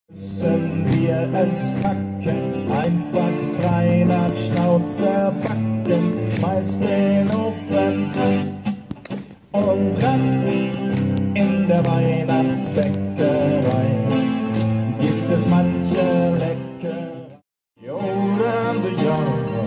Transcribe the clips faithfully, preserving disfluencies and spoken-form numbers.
Müssen wir es packen, einfach frei nach Schnauze packen, schmeiß den Ofen an und ran. In der Weihnachtsbäckerei gibt es manche Leckereien. Yoda and the Yoda,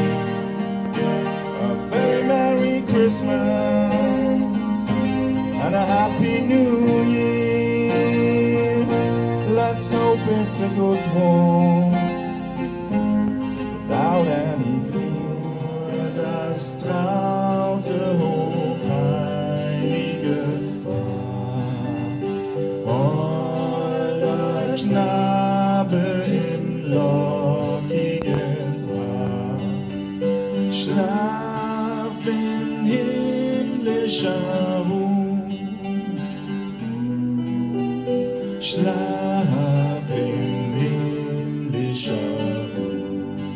a very Merry Christmas and a Happy New Year. Let's hope it's a good home without any fear. Das traute hochheilige holder Knabe im lockigen Haar, schlaf in himmlischer Ruhe, schlaf in himmlischer Ruhe.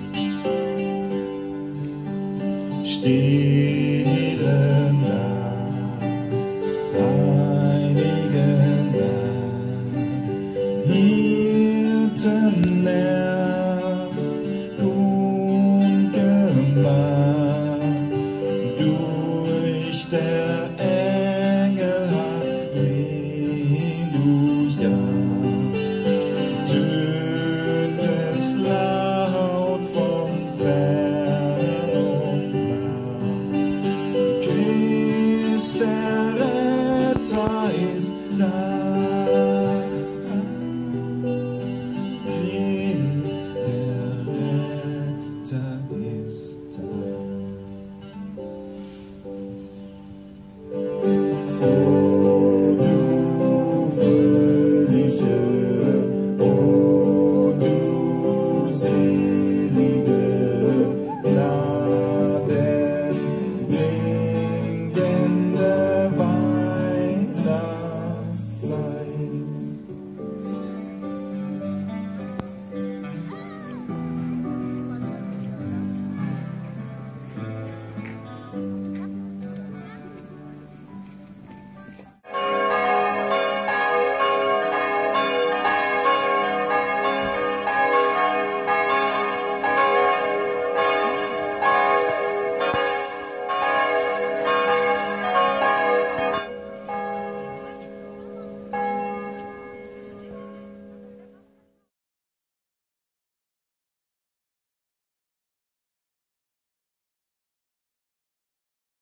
Stille Nacht, heilige Nacht, Hirten erst ungemacht, durch der Engel Halleluja, tönt es laut vom Fern und nah. Christ der Retter ist da.